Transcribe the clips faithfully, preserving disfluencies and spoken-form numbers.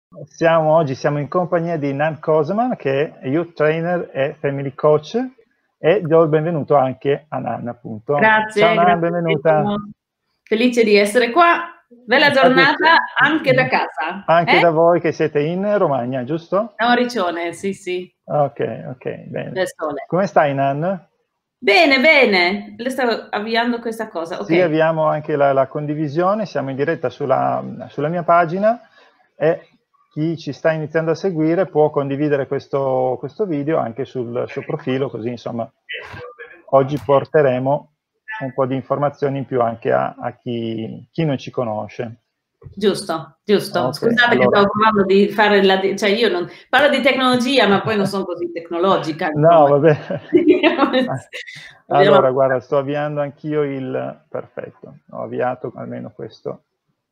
Siamo oggi siamo in compagnia di Nan Cozeman, che è Youth Trainer e Family Coach, e do il benvenuto anche a Nan, appunto. Grazie, Ciao Nan, grazie. benvenuta. Felice di essere qua. Bella giornata anche da casa. Anche eh? da voi che siete in Romagna, giusto? A Riccione, sì, sì. Ok, ok, bene. Del sole. Come stai, Nan? Bene, bene. Le stavo avviando questa cosa. Sì, Ok. abbiamo anche la, la condivisione, siamo in diretta sulla, sulla mia pagina e chi ci sta iniziando a seguire può condividere questo, questo video anche sul suo profilo, così insomma oggi porteremo un po' di informazioni in più anche a, a chi, chi non ci conosce. Giusto, giusto. Okay, Scusate allora... che stavo provando di fare la... Cioè io non... Parlo di tecnologia, ma poi non sono così tecnologica. No, vabbè. Allora, allora, guarda, sto avviando anch'io il... Perfetto, ho avviato almeno questo.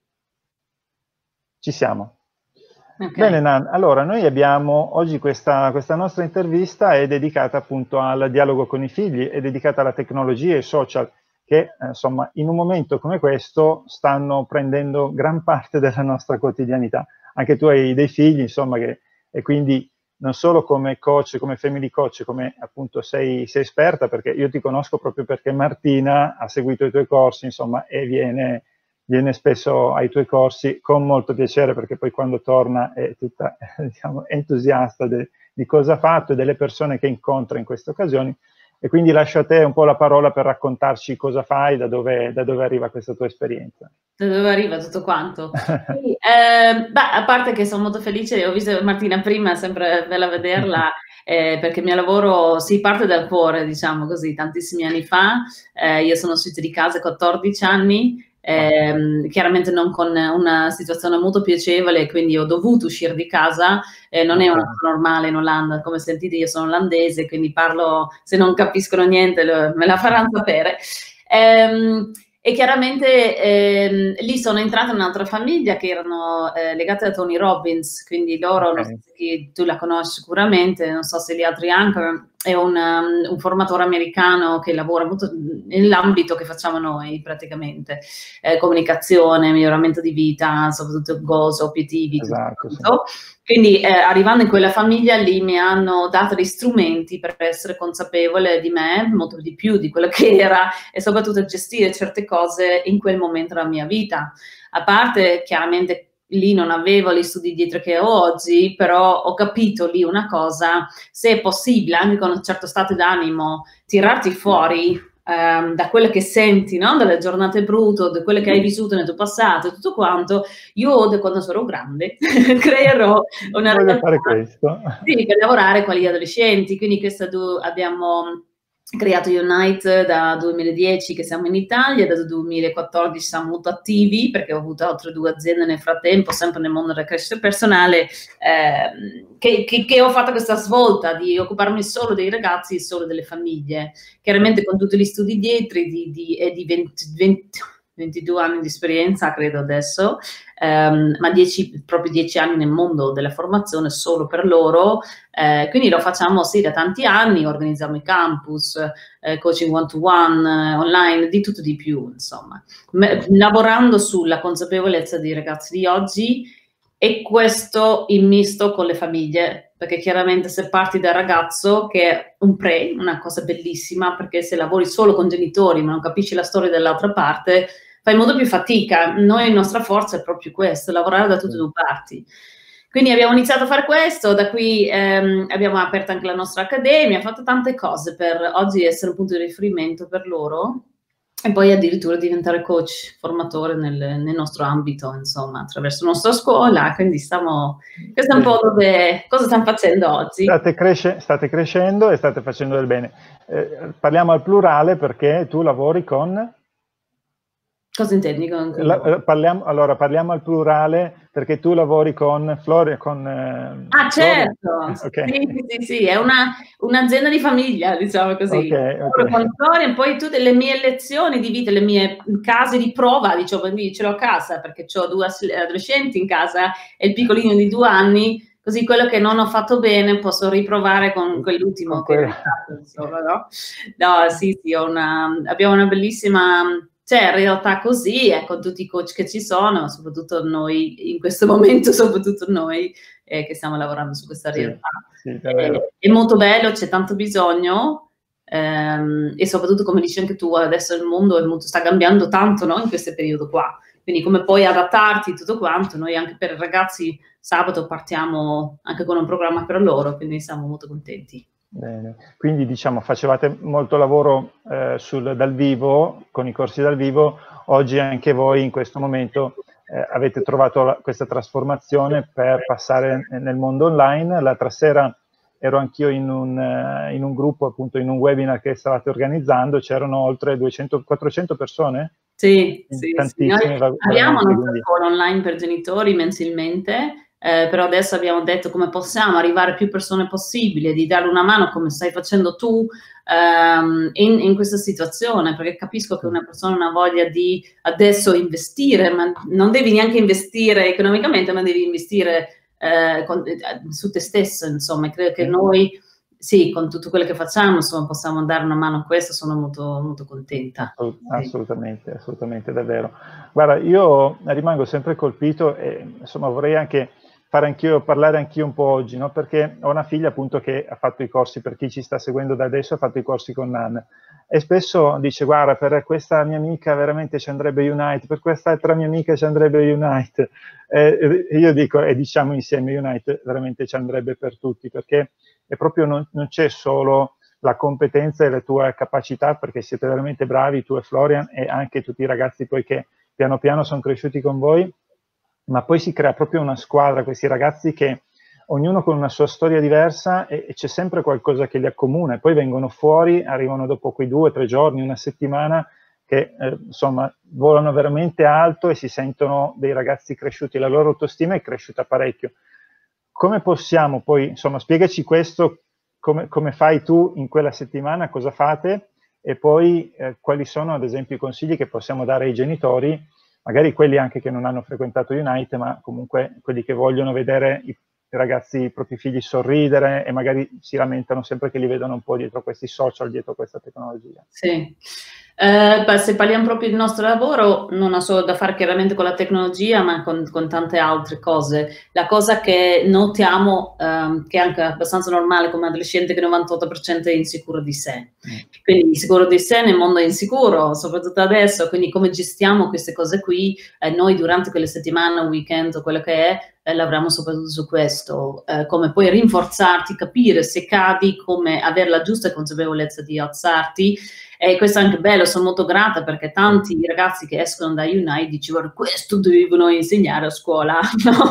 Ci siamo. Okay. Bene, Nan, allora noi abbiamo oggi questa, questa nostra intervista è dedicata appunto al dialogo con i figli, è dedicata alla tecnologia e ai social che eh, insomma in un momento come questo stanno prendendo gran parte della nostra quotidianità. Anche tu hai dei figli, insomma, che, e quindi non solo come coach, come family coach, come appunto sei, sei esperta, perché io ti conosco proprio perché Martina ha seguito i tuoi corsi, insomma, e viene... viene spesso ai tuoi corsi con molto piacere, perché poi quando torna è tutta diciamo, entusiasta de, di cosa ha fatto e delle persone che incontra in queste occasioni, e quindi lascio a te un po' la parola per raccontarci cosa fai, da dove, da dove arriva questa tua esperienza. Da dove arriva tutto quanto? Sì, eh, beh, a parte che sono molto felice, ho visto Martina prima, è sempre bella vederla, eh, perché il mio lavoro si parte dal cuore, diciamo così, tantissimi anni fa. Eh, io sono uscita di casa a quattordici anni, Eh, chiaramente non con una situazione molto piacevole, quindi ho dovuto uscire di casa, eh, non è una cosa normale in Olanda, come sentite io sono olandese, quindi parlo, se non capiscono niente lo, me la faranno sapere. Eh, e chiaramente eh, lì sono entrata in un'altra famiglia che erano eh, legate a Tony Robbins, quindi loro, okay. Non so se tu la conosci sicuramente, non so se gli altri anche, è un, um, un formatore americano che lavora molto nell'ambito che facciamo noi praticamente, eh, comunicazione, miglioramento di vita, soprattutto goals, obiettivi. Esatto, sì. Quindi eh, arrivando in quella famiglia lì mi hanno dato dei strumenti per essere consapevole di me, molto di più di quello che era, e soprattutto gestire certe cose in quel momento della mia vita. A parte chiaramente lì non avevo gli studi dietro che ho oggi, però ho capito lì una cosa: se è possibile, anche con un certo stato d'animo, tirarti fuori um, da quello che senti, no? Dalle giornate brutte, da quello che hai vissuto nel tuo passato, tutto quanto, io da quando sarò grande creerò una Voglio realtà, fare questo. Sì, per lavorare con gli adolescenti, quindi questo abbiamo creato Unite da duemiladieci che siamo in Italia, da duemilaquattordici siamo molto attivi perché ho avuto altre due aziende nel frattempo, sempre nel mondo della crescita personale, eh, che, che, che ho fatto questa svolta di occuparmi solo dei ragazzi e solo delle famiglie, chiaramente con tutti gli studi dietro di, di, di, di venti, venti, ventidue anni di esperienza credo adesso, um, ma dieci, proprio dieci anni nel mondo della formazione solo per loro, eh, quindi lo facciamo sì da tanti anni, organizziamo i campus, eh, coaching one to one, eh, online, di tutto di più, insomma, Me, lavorando sulla consapevolezza dei ragazzi di oggi, e questo in misto con le famiglie, perché chiaramente se parti dal ragazzo, che è un pre, una cosa bellissima, perché se lavori solo con genitori ma non capisci la storia dell'altra parte, fai molto più fatica. Noi, la nostra forza è proprio questo, lavorare da tutte e due parti. Quindi abbiamo iniziato a fare questo, da qui ehm, abbiamo aperto anche la nostra accademia, fatto tante cose per oggi essere un punto di riferimento per loro, e poi addirittura diventare coach, formatore nel, nel nostro ambito, insomma, attraverso la nostra scuola. Quindi stiamo, questo è un po' dove, cosa stiamo facendo oggi. State, cresce, state crescendo e state facendo del bene. Eh, parliamo al plurale perché tu lavori con... Cosa intendi con, con La, parliamo, allora, parliamo al plurale perché tu lavori con Floria, con... Eh, ah, certo! Okay. Sì, sì, sì, è un'azienda un di famiglia, diciamo così. Okay, okay. Con Floria, poi tutte le mie lezioni di vita, le mie case di prova, diciamo, ce l'ho a casa, perché ho due adolescenti in casa e il piccolino di due anni, così quello che non ho fatto bene posso riprovare con quell'ultimo che è stato, insomma, no? No, sì, sì, ho una, abbiamo una bellissima... c'è in realtà così, e con tutti i coach che ci sono, soprattutto noi, in questo momento, soprattutto noi eh, che stiamo lavorando su questa realtà. Sì, sì, è, è molto bello, c'è tanto bisogno, ehm, e soprattutto, come dici anche tu, adesso il mondo è molto, sta cambiando tanto, no? In questo periodo qua. Quindi come puoi adattarti, tutto quanto. Noi anche per i ragazzi sabato partiamo anche con un programma per loro, quindi siamo molto contenti. Bene. Quindi diciamo facevate molto lavoro eh, sul, dal vivo, con i corsi dal vivo, oggi anche voi in questo momento eh, avete trovato la, questa trasformazione per passare nel mondo online. L'altra sera ero anch'io in un, uh, in un gruppo, appunto in un webinar che stavate organizzando, c'erano oltre duecento quattrocento persone? Sì, sì, tantissime. sì. Abbiamo una quindi... scuola online per genitori mensilmente. Eh, però adesso abbiamo detto come possiamo arrivare a più persone possibile, di dare una mano come stai facendo tu ehm, in, in questa situazione, perché capisco che una persona ha una voglia di adesso investire, ma non devi neanche investire economicamente, ma devi investire eh, con, eh, su te stesso, insomma. Credo che noi, sì, con tutto quello che facciamo, insomma, possiamo dare una mano a questo, sono molto, molto contenta. Assolut assolutamente, assolutamente, davvero. Guarda, io rimango sempre colpito e insomma vorrei anche fare anch'io, parlare anch'io un po' oggi, no? Perché ho una figlia appunto che ha fatto i corsi, per chi ci sta seguendo da adesso, ha fatto i corsi con Nan, e spesso dice: guarda, per questa mia amica veramente ci andrebbe Unite, per quest'altra mia amica ci andrebbe Unite. Eh, io dico, e diciamo insieme, Unite veramente ci andrebbe per tutti, perché è proprio non, non c'è solo la competenza e le tue capacità, perché siete veramente bravi, tu e Florian, e anche tutti i ragazzi poi che piano piano sono cresciuti con voi, ma poi si crea proprio una squadra, questi ragazzi che ognuno con una sua storia diversa e, e c'è sempre qualcosa che li accomuna, e poi vengono fuori, arrivano dopo quei due o tre giorni, una settimana, che eh, insomma volano veramente alto e si sentono dei ragazzi cresciuti, la loro autostima è cresciuta parecchio. Come possiamo poi, insomma, spiegaci questo, come, come fai tu in quella settimana, cosa fate, e poi eh, quali sono ad esempio i consigli che possiamo dare ai genitori, magari quelli anche che non hanno frequentato Unite, ma comunque quelli che vogliono vedere i ragazzi, i propri figli sorridere e magari si lamentano sempre che li vedono un po' dietro questi social, dietro questa tecnologia. Sì. Eh, beh, se parliamo proprio del nostro lavoro, non ha solo da fare chiaramente con la tecnologia, ma con, con tante altre cose. La cosa che notiamo, ehm, che è anche abbastanza normale come adolescente, che il novantotto per cento è insicuro di sé. Quindi insicuro di sé nel mondo è insicuro, soprattutto adesso, quindi come gestiamo queste cose qui? Eh, noi durante quelle settimane, weekend o quello che è, eh, lavoriamo soprattutto su questo, eh, come poi rinforzarti, capire se cadi, come avere la giusta consapevolezza di alzarti. E questo è anche bello, sono molto grata perché tanti ragazzi che escono da Unite dicevano: questo devono insegnare a scuola, no?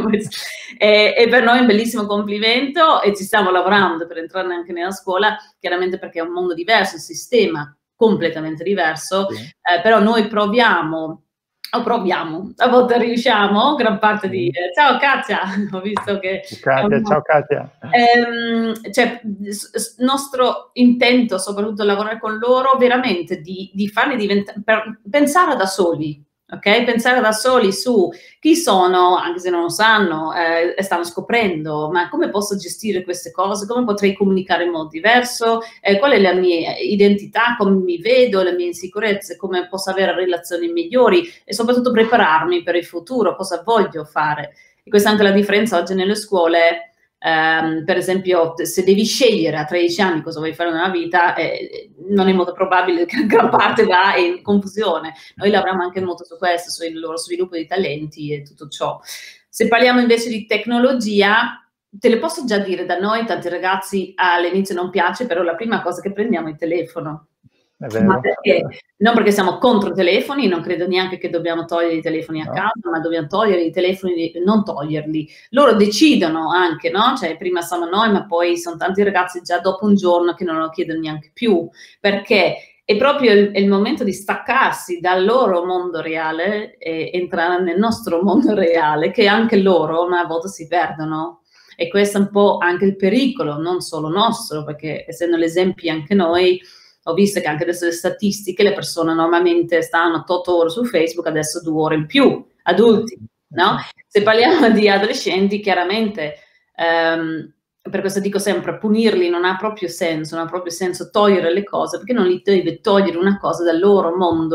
e, e per noi è un bellissimo complimento e ci stiamo lavorando per entrare anche nella scuola, chiaramente perché è un mondo diverso, un sistema completamente diverso, sì. eh, però noi proviamo, o proviamo, a volte riusciamo, gran parte di... Eh, ciao Katia, ho visto che... Katia, un... ciao Katia. Ehm, cioè, il nostro intento, soprattutto lavorare con loro, veramente di, di farli diventare, per pensare da soli, ok? Pensare da soli su chi sono, anche se non lo sanno, eh, stanno scoprendo, ma come posso gestire queste cose, come potrei comunicare in modo diverso, eh, qual è la mia identità, come mi vedo, le mie insicurezze, come posso avere relazioni migliori e soprattutto prepararmi per il futuro, cosa voglio fare. E questa è anche la differenza oggi nelle scuole. Um, per esempio, se devi scegliere a tredici anni cosa vuoi fare nella vita, eh, non è molto probabile che gran parte va in confusione. Noi lavoriamo anche molto su questo, sul loro sviluppo di talenti e tutto ciò. Se parliamo invece di tecnologia, te le posso già dire, da noi tanti ragazzi all'inizio non piace, però la prima cosa che prendiamo è il telefono. È vero. Ma perché? Non perché siamo contro i telefoni, non credo neanche che dobbiamo togliere i telefoni a No. casa, ma dobbiamo togliere i telefoni, non toglierli. Loro decidono anche, no? Cioè prima siamo noi, ma poi sono tanti ragazzi già dopo un giorno che non lo chiedono neanche più, perché è proprio il, il momento di staccarsi dal loro mondo reale e entrare nel nostro mondo reale, che anche loro una volta si perdono. E questo è un po' anche il pericolo, non solo nostro, perché essendo l'esempio anche noi, ho visto che anche adesso le statistiche, le persone normalmente stanno otto ore su Facebook, adesso due ore in più, adulti, no? Se parliamo di adolescenti, chiaramente, ehm, per questo dico sempre, punirli non ha proprio senso, non ha proprio senso togliere le cose, perché non li deve togliere una cosa dal loro mondo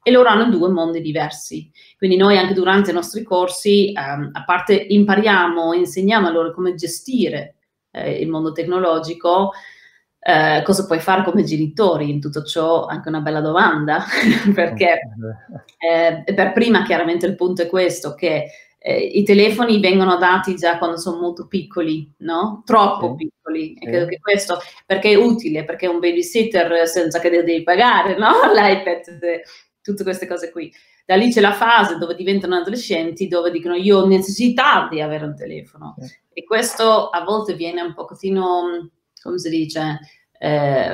e loro hanno due mondi diversi. Quindi noi anche durante i nostri corsi, um, a parte impariamo, insegniamo a loro come gestire eh, il mondo tecnologico, eh, cosa puoi fare come genitori in tutto ciò? Anche una bella domanda, perché eh, per prima chiaramente il punto è questo, che eh, i telefoni vengono dati già quando sono molto piccoli, no? Troppo sì. piccoli, e credo che questo, perché è utile, perché è un babysitter senza che devi pagare, no? L'iPad, tutte queste cose qui. Da lì c'è la fase dove diventano adolescenti, dove dicono io ho necessità di avere un telefono. Sì. E questo a volte viene un pochettino, come si dice, eh,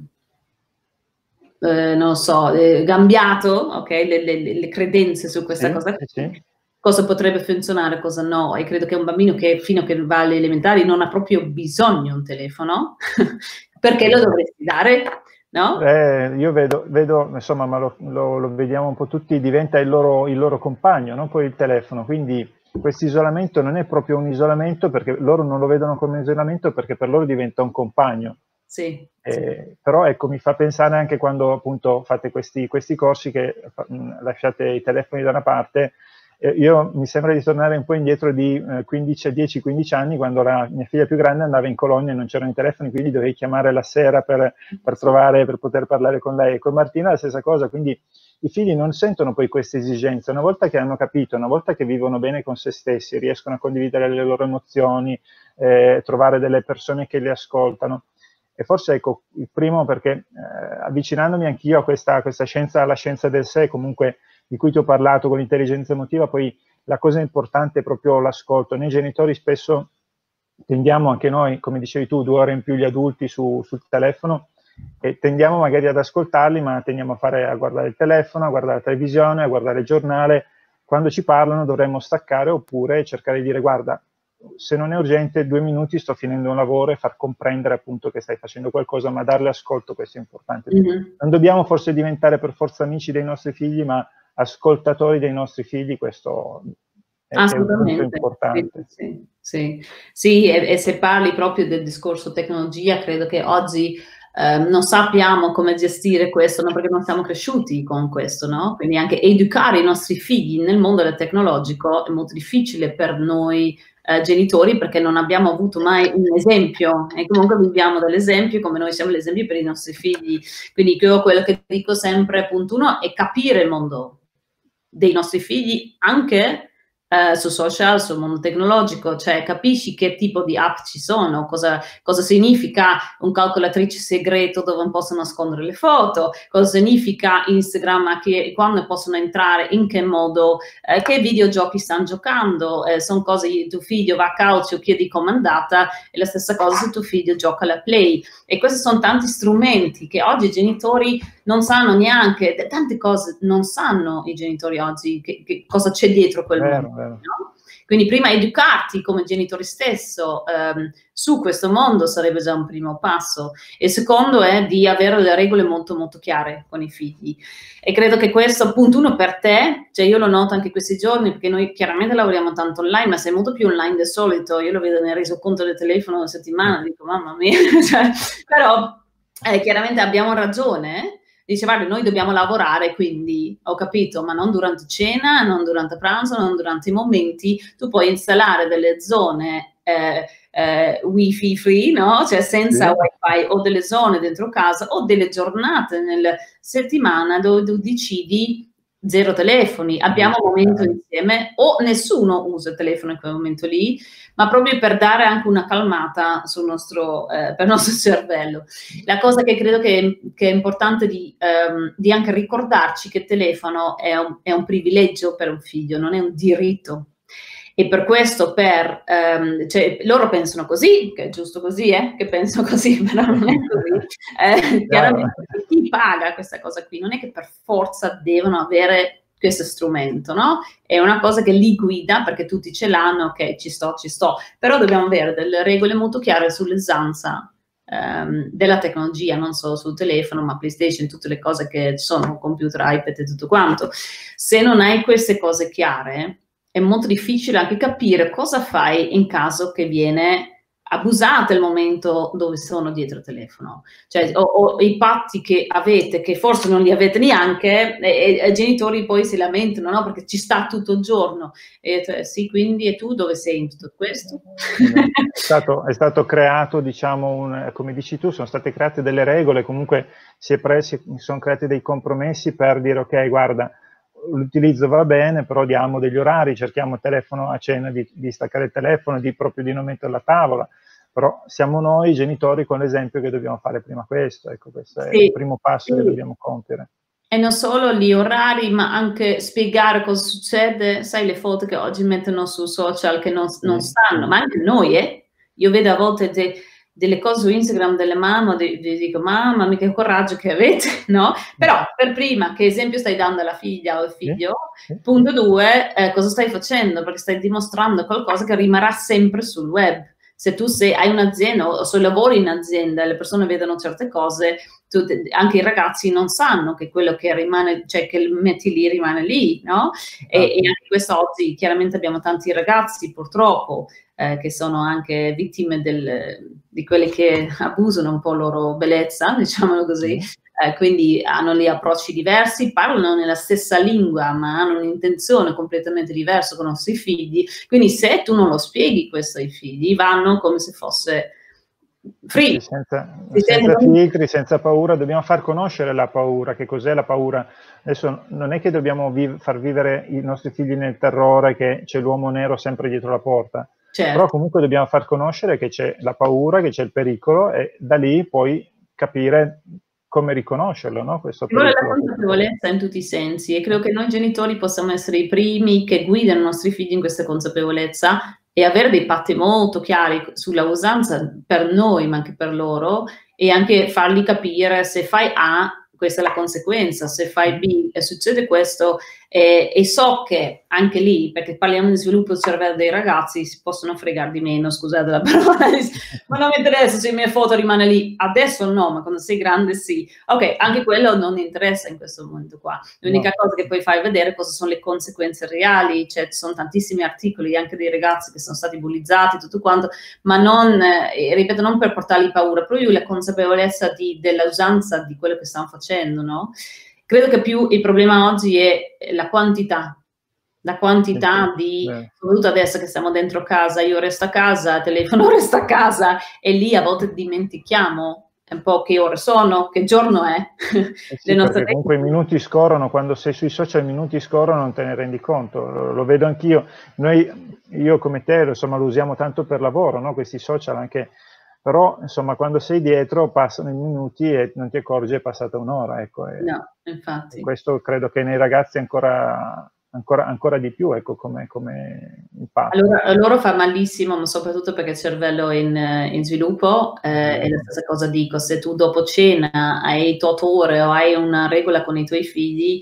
eh, non so, eh, cambiato, ok, le, le, le credenze su questa sì, cosa. Sì. Cosa potrebbe funzionare, cosa no. E credo che un bambino che fino a che va alle elementari non ha proprio bisogno di un telefono, perché lo dovresti dare, no? Eh, io vedo, vedo, insomma, ma lo, lo, lo vediamo un po' tutti, diventa il loro, il loro compagno, no? Poi il telefono, quindi questo isolamento non è proprio un isolamento, perché loro non lo vedono come isolamento, perché per loro diventa un compagno. Sì, eh, sì. Però ecco, mi fa pensare anche quando appunto fate questi, questi corsi che mh, lasciate i telefoni da una parte. Io mi sembra di tornare un po' indietro di eh, quindici, dieci quindici anni, quando la mia figlia più grande andava in colonia e non c'erano i telefoni, quindi dovevi chiamare la sera per, per trovare, per poter parlare con lei. E con Martina la stessa cosa, quindi i figli non sentono poi queste esigenze. Una volta che hanno capito, una volta che vivono bene con se stessi, riescono a condividere le loro emozioni, eh, trovare delle persone che li ascoltano. E forse ecco, il primo, perché eh, avvicinandomi anch'io a questa, a questa scienza, alla scienza del sé, comunque di cui ti ho parlato con l'intelligenza emotiva, poi la cosa importante è proprio l'ascolto. Noi genitori spesso tendiamo, anche noi, come dicevi tu, due ore in più gli adulti su, sul telefono, e tendiamo magari ad ascoltarli, ma tendiamo a, fare, a guardare il telefono, a guardare la televisione, a guardare il giornale. Quando ci parlano dovremmo staccare, oppure cercare di dire guarda, se non è urgente, due minuti, sto finendo un lavoro, e far comprendere appunto che stai facendo qualcosa, ma darle ascolto, questo è importante. Mm-hmm. Non dobbiamo forse diventare per forza amici dei nostri figli, ma ascoltatori dei nostri figli, questo è, è un punto importante. Sì, sì, sì. Sì, e, e se parli proprio del discorso tecnologia, credo che oggi eh, non sappiamo come gestire questo, no? Perché non siamo cresciuti con questo, no? Quindi anche educare i nostri figli nel mondo del tecnologico è molto difficile per noi eh, genitori, perché non abbiamo avuto mai un esempio, e comunque viviamo dall'esempio come noi siamo l'esempio per i nostri figli. Quindi io quello che dico sempre, punto uno, è capire il mondo dei nostri figli anche eh, su social, sul mondo tecnologico, cioè capisci che tipo di app ci sono, cosa, cosa significa un calcolatrice segreto dove non possono nascondere le foto, cosa significa Instagram, che, quando possono entrare, in che modo, eh, che videogiochi stanno giocando, eh, sono cose, tuo figlio va a calcio, chiedi comandata, e la stessa cosa se tuo figlio gioca alla Play. E questi sono tanti strumenti che oggi i genitori non sanno neanche, tante cose non sanno i genitori oggi, che, che cosa c'è dietro quel vero, mondo. Vero. No? Quindi prima educarti come genitore stesso ehm, su questo mondo sarebbe già un primo passo. E il secondo è di avere le regole molto molto chiare con i figli. E credo che questo, punto uno, per te, cioè io lo noto anche questi giorni, perché noi chiaramente lavoriamo tanto online, ma sei molto più online del solito. Io lo vedo nel resoconto del telefono una settimana, dico mamma mia, cioè, però eh, chiaramente abbiamo ragione. Dice, guarda, noi dobbiamo lavorare, quindi ho capito, ma non durante cena, non durante pranzo, non durante i momenti. Tu puoi installare delle zone eh, eh, wifi free, no? Cioè senza sì. wifi, o delle zone dentro casa, o delle giornate nella settimana dove tu decidi zero telefoni, abbiamo un momento insieme, o nessuno usa il telefono in quel momento lì, ma proprio per dare anche una calmata sul nostro, eh, per il nostro cervello. La cosa che credo che, che è importante di, um, di anche ricordarci che il telefono è un, è un privilegio per un figlio, non è un diritto. E per questo, per, um, cioè, loro pensano così, che è giusto così, eh, che pensano così, però non è così. Eh, chiaramente chi paga questa cosa qui non è che per forza devono avere questo strumento, no? È una cosa che li guida, perché tutti ce l'hanno, ok, ci sto, ci sto, però dobbiamo avere delle regole molto chiare sull'usanza um, della tecnologia, non solo sul telefono, ma PlayStation, tutte le cose che sono, computer, iPad e tutto quanto. Se non hai queste cose chiare, è molto difficile anche capire cosa fai in caso che viene abusate il momento dove sono dietro il telefono, cioè o, o i patti che avete, che forse non li avete neanche, e, e i genitori poi si lamentano, no? Perché ci sta tutto il giorno, e cioè, sì, quindi e tu dove sei in tutto questo? È stato, è stato creato, diciamo, un, come dici tu, sono state create delle regole, comunque si, è presi, si sono creati dei compromessi per dire ok, guarda, l'utilizzo va bene, però diamo degli orari, cerchiamo il telefono a cena di, di staccare il telefono, di proprio di non metterlo a tavola, però siamo noi genitori con l'esempio che dobbiamo fare prima questo, ecco, questo è Sì, il primo passo sì. che dobbiamo compiere. E non solo gli orari, ma anche spiegare cosa succede, sai le foto che oggi mettono su social che non, non Sì, sanno, sì. ma anche noi, eh? Io vedo a volte de, delle cose su Instagram delle mamme, de, de, dico mamma mia che coraggio che avete, no? Però per prima, che esempio stai dando alla figlia o al figlio? Sì, sì. Punto due, eh, cosa stai facendo? Perché stai dimostrando qualcosa che rimarrà sempre sul web. Se tu sei, hai un'azienda o se lavori in azienda e le persone vedono certe cose, tu, anche i ragazzi non sanno che quello che rimane, cioè che metti lì rimane lì, no? E, e anche questo oggi chiaramente abbiamo tanti ragazzi purtroppo eh, che sono anche vittime del, di quelli che abusano un po' loro bellezza, diciamolo così. Sì. Eh, quindi hanno gli approcci diversi, parlano nella stessa lingua, ma hanno un'intenzione completamente diversa con i nostri figli. Quindi se tu non lo spieghi questo ai figli, vanno come se fosse free. Sì, senza, senza filtri, senza paura, dobbiamo far conoscere la paura, che cos'è la paura. Adesso non è che dobbiamo vi far vivere i nostri figli nel terrore che c'è l'uomo nero sempre dietro la porta, certo. Però comunque dobbiamo far conoscere che c'è la paura, che c'è il pericolo e da lì poi capire come riconoscerlo, no? Questo Ci vuole pericolo. la consapevolezza in tutti i sensi e credo che noi genitori possiamo essere i primi che guidano i nostri figli in questa consapevolezza e avere dei patti molto chiari sulla usanza per noi ma anche per loro e anche fargli capire se fai A questa è la conseguenza, se fai B e succede questo eh, e so che anche lì, perché parliamo di sviluppo del cervello dei ragazzi, si possono fregare di meno, scusate la parola, ma non mi interessa se le mie foto rimane lì, adesso no, ma quando sei grande sì. Ok, anche quello non interessa in questo momento qua. L'unica no. cosa che poi fai vedere cosa sono le conseguenze reali, cioè ci sono tantissimi articoli anche dei ragazzi che sono stati bullizzati, tutto quanto, ma non, eh, ripeto, non per portargli paura, proprio la consapevolezza di, della usanza di quello che stanno facendo, no? Credo che più il problema oggi è la quantità, la quantità di, soprattutto adesso che siamo dentro casa, io resto a casa, il telefono resta a casa e lì a volte dimentichiamo un po' che ore sono, che giorno è. Eh sì, perché comunque i minuti scorrono, quando sei sui social i minuti scorrono, non te ne rendi conto, lo, lo vedo anch'io. Noi, io come te, insomma, lo usiamo tanto per lavoro, no? Questi social anche, però insomma quando sei dietro passano i minuti e non ti accorgi è passata un'ora, ecco. E, no, infatti. E questo credo che nei ragazzi ancora... Ancora, ancora di più, ecco, come, come impatto. Allora, a loro fa malissimo, ma soprattutto perché il cervello è in, in sviluppo, eh, è la stessa cosa dico, se tu dopo cena hai otto ore o hai una regola con i tuoi figli,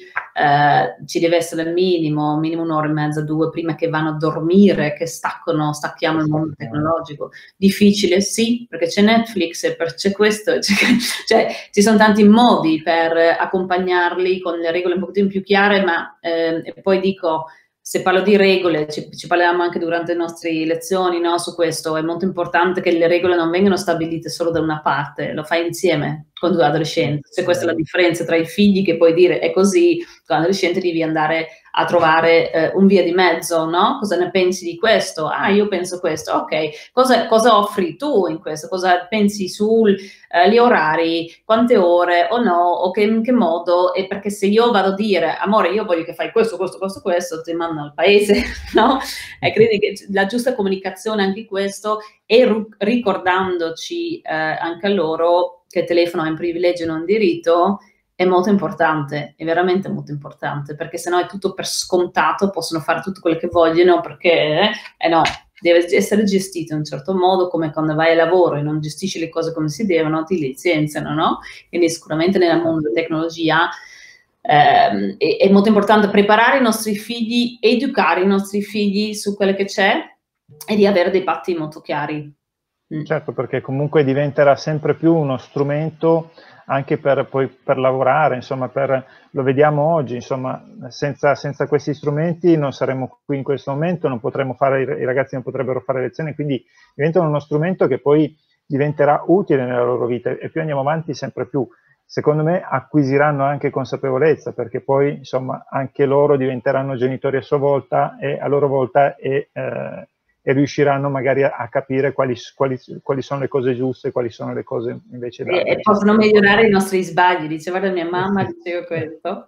eh, ci deve essere il minimo, minimo un'ora e mezza, due, prima che vanno a dormire, che staccano, stacchiamo il mondo tecnologico. Difficile, sì, perché c'è Netflix, c'è questo, cioè ci sono tanti modi per accompagnarli con le regole un pochettino più chiare, ma eh, e poi dico, se parlo di regole, ci, ci parliamo anche durante le nostre lezioni, no, su questo, è molto importante che le regole non vengano stabilite solo da una parte, lo fai insieme con due adolescenti, se questa è la differenza tra i figli che puoi dire è così, con l'adolescente devi andare a trovare eh, un via di mezzo, no? Cosa ne pensi di questo? Ah, io penso questo, ok, cosa, cosa offri tu in questo? Cosa pensi sugli eh, orari, quante ore o no, o che, in che modo? E perché se io vado a dire, amore, io voglio che fai questo, questo, questo, questo, ti mando al paese, no? E credi che la giusta comunicazione anche questo e ricordandoci eh, anche a loro che il telefono è un privilegio e non un diritto, è molto importante, è veramente molto importante, perché sennò è tutto per scontato, possono fare tutto quello che vogliono, perché, eh no, deve essere gestito in un certo modo, come quando vai al lavoro e non gestisci le cose come si devono, ti licenziano, no? Quindi sicuramente nel mondo della tecnologia eh, è, è molto importante preparare i nostri figli, educare i nostri figli su quello che c'è e di avere dei patti molto chiari. Certo, perché comunque diventerà sempre più uno strumento anche per, poi, per lavorare, insomma, per, lo vediamo oggi, insomma, senza, senza questi strumenti non saremmo qui in questo momento, non potremmo fare, i ragazzi non potrebbero fare lezioni, quindi diventano uno strumento che poi diventerà utile nella loro vita e più andiamo avanti sempre più. Secondo me acquisiranno anche consapevolezza, perché poi insomma anche loro diventeranno genitori a sua volta e a loro volta e, eh, e riusciranno magari a, a capire quali, quali, quali sono le cose giuste e quali sono le cose invece da... E, e possono migliorare i nostri sbagli, dice guarda mia mamma diceva questo.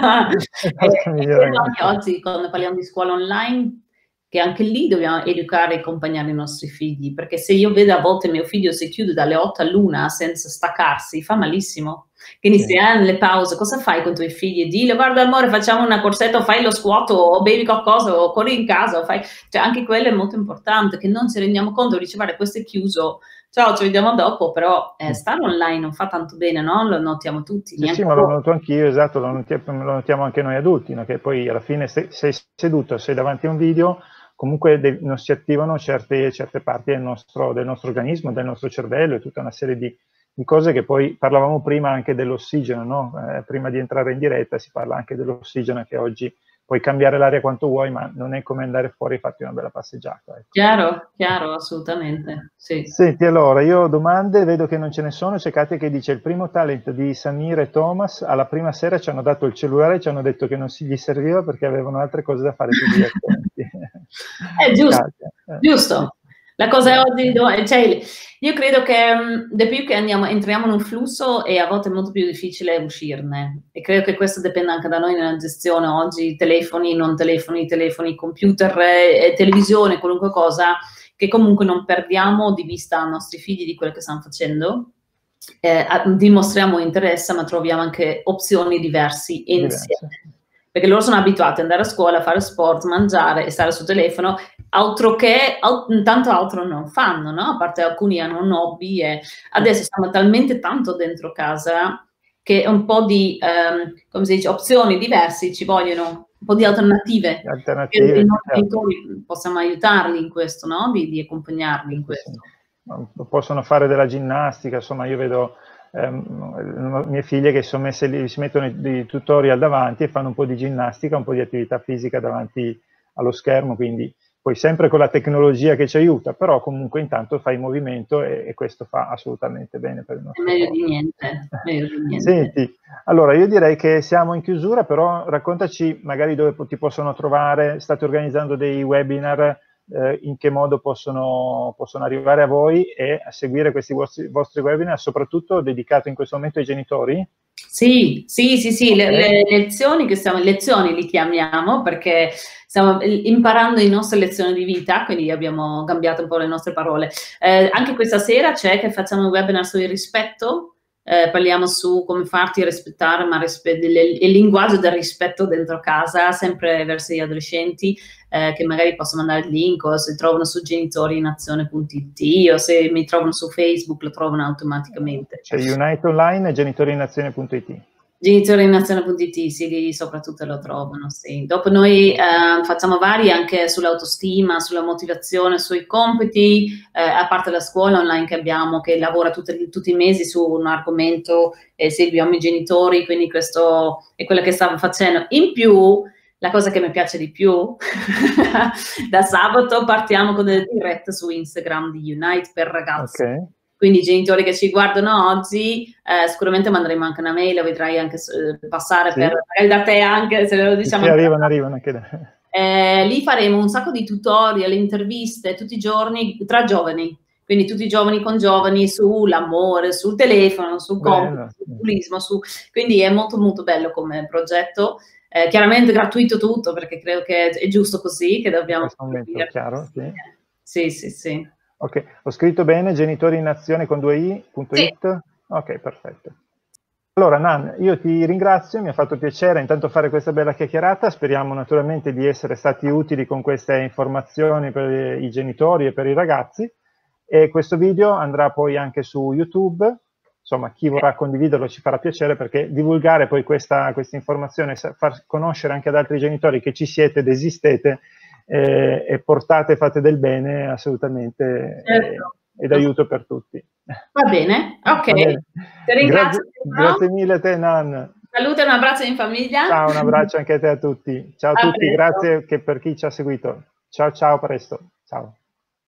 E, e anche oggi quando parliamo di scuola online, che anche lì dobbiamo educare e accompagnare i nostri figli, perché se io vedo a volte mio figlio si chiude dalle otto all'una senza staccarsi, fa malissimo. Quindi sì. Se hai le pause, cosa fai con i tuoi figli? Dile, guarda amore, facciamo una corsetta, o fai lo squat, o bevi qualcosa, o corri in casa, o fai... Cioè, anche quello è molto importante, che non ci rendiamo conto, dice, guarda, questo è chiuso, ciao, ci vediamo dopo, però eh, stare online non fa tanto bene, no? Lo notiamo tutti. Sì, sì, ma lo noto anch'io, esatto, lo notiamo, lo notiamo anche noi adulti, no? Che poi alla fine se, sei seduto, sei davanti a un video, comunque non si attivano certe, certe parti del nostro, del nostro organismo, del nostro cervello e tutta una serie di, di cose che poi parlavamo prima anche dell'ossigeno, no? Eh, prima di entrare in diretta si parla anche dell'ossigeno, che oggi puoi cambiare l'aria quanto vuoi, ma non è come andare fuori e farti una bella passeggiata. Ecco. Chiaro, chiaro, assolutamente. Sì. Senti, allora, io ho domande, vedo che non ce ne sono. C'è Katia che dice: il primo talent di Samir e Thomas, alla prima sera ci hanno dato il cellulare e ci hanno detto che non si gli serviva perché avevano altre cose da fare più divertenti. È giusto, eh. giusto. La cosa è oggi, cioè, io credo che da più che andiamo, entriamo in un flusso e a volte è molto più difficile uscirne, e credo che questo dipenda anche da noi nella gestione oggi, telefoni, non telefoni, telefoni, computer, eh, televisione, qualunque cosa, che comunque non perdiamo di vista i nostri figli di quello che stanno facendo, eh, dimostriamo interesse, ma troviamo anche opzioni diverse insieme. Perché loro sono abituati ad andare a scuola, fare sport, mangiare e stare sul telefono, altro che, tanto altro non fanno, no? A parte alcuni hanno un hobby e adesso stiamo talmente tanto dentro casa che un po' di, um, come si dice, opzioni diverse ci vogliono, un po' di alternative. Alternative. E i nostri genitori possiamo aiutarli in questo, no? Di, di accompagnarli in questo. Sì. Possono fare della ginnastica, insomma io vedo... Um, mie figlie che sono messe lì, si mettono i tutorial davanti e fanno un po' di ginnastica, un po' di attività fisica davanti allo schermo, quindi poi sempre con la tecnologia che ci aiuta, però comunque intanto fai movimento e, e questo fa assolutamente bene per il nostro corpo. È meglio di niente, meglio di niente. Senti, allora io direi che siamo in chiusura, però raccontaci magari dove ti possono trovare, state organizzando dei webinar, Eh, in che modo possono, possono arrivare a voi e a seguire questi vostri, vostri webinar, soprattutto dedicato in questo momento ai genitori? Sì, sì, sì, sì, okay. le, le lezioni che stiamo, lezioni li chiamiamo perché stiamo imparando le nostre lezioni di vita, quindi abbiamo cambiato un po' le nostre parole. Eh, anche questa sera c'è che facciamo un webinar sul rispetto, eh, parliamo su come farti rispettare, ma rispetto, il, il linguaggio del rispetto dentro casa, sempre verso gli adolescenti, eh, che magari possono mandare il link o se trovano su genitoriinazione punto it o se mi trovano su Facebook lo trovano automaticamente. C'è Unite Online e genitoriinazione punto it. genitoriinazione punto it, sì, lì soprattutto lo trovano, sì. Dopo noi eh, facciamo vari anche sull'autostima, sulla motivazione, sui compiti, eh, a parte la scuola online che abbiamo, che lavora tutti, tutti i mesi su un argomento e seguiamo i genitori, quindi questo è quello che stiamo facendo. In più, la cosa che mi piace di più, da sabato partiamo con delle dirette su Instagram di Unite per ragazzi. Okay. Quindi i genitori che ci guardano oggi, eh, sicuramente manderemo anche una mail, la vedrai anche eh, passare, sì, per, magari da te anche, se lo diciamo. Sì, arrivano, arrivano anche da... Eh, lì faremo un sacco di tutorial, interviste, tutti i giorni, tra giovani. Quindi tutti i giovani con giovani sull'amore, sul telefono, sul compito, sul turismo, su... quindi è molto molto bello come progetto. Eh, chiaramente gratuito tutto, perché credo che è giusto così, che dobbiamo... Momento, chiaro, sì. Sì, sì, sì. Ok, ho scritto bene, genitori in azione con due i, punto sì. it? Ok, perfetto. Allora, Nan, io ti ringrazio, mi ha fatto piacere intanto fare questa bella chiacchierata, speriamo naturalmente di essere stati utili con queste informazioni per i genitori e per i ragazzi, e questo video andrà poi anche su YouTube. Insomma, chi vorrà condividerlo ci farà piacere, perché divulgare poi questa, questa informazione, far conoscere anche ad altri genitori che ci siete ed esistete, eh, e portate, fate del bene, assolutamente certo. e d'aiuto per tutti. Va bene, ok. Bene. Ti ringrazio. Grazie, grazie mille a te, Nan. Saluto e un abbraccio in famiglia. Ciao, un abbraccio anche a te a tutti. Ciao a, a tutti, presto. Grazie che per chi ci ha seguito. Ciao ciao, a presto. Ciao.